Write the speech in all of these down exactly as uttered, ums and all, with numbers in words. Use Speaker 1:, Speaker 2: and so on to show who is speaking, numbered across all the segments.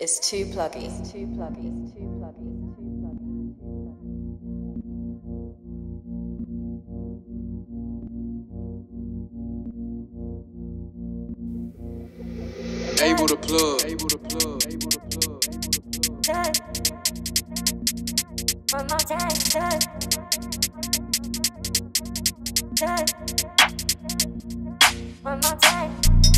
Speaker 1: It's too pluggy. It's too pluggy. It's too pluggy. It's too pluggy.
Speaker 2: Able to plug. Able to plug. Able to plug.
Speaker 3: Good. One more time. Good. Good. One more time.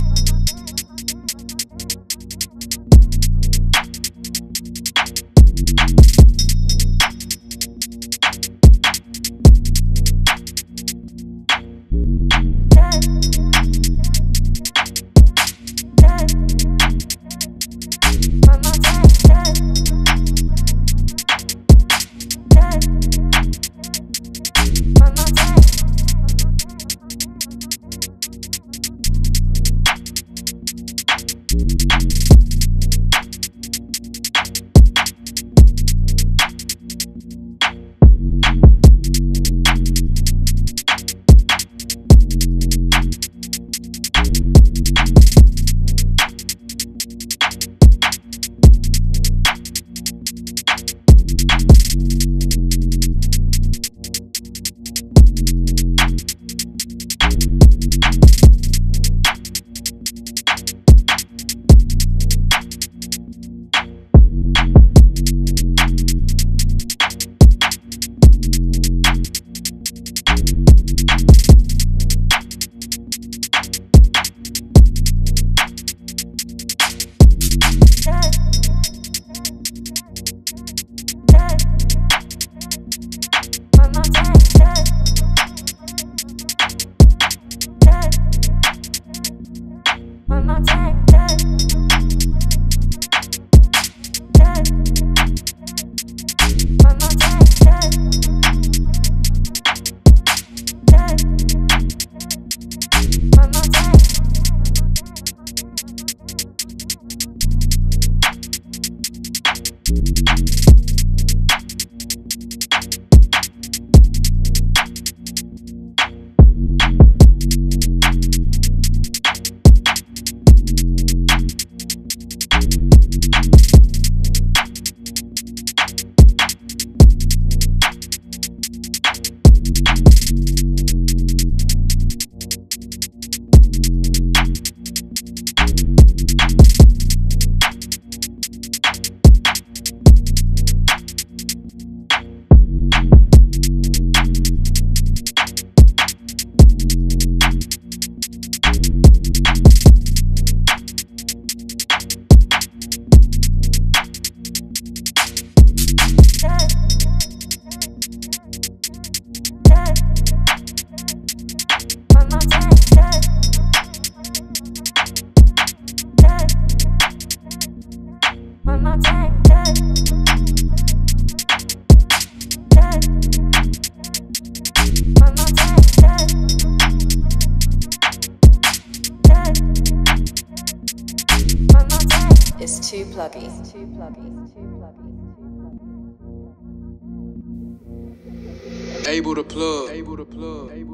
Speaker 1: It's too pluggy. It's too pluggy. It's too pluggy.
Speaker 2: Able to plug. Able to plug. Able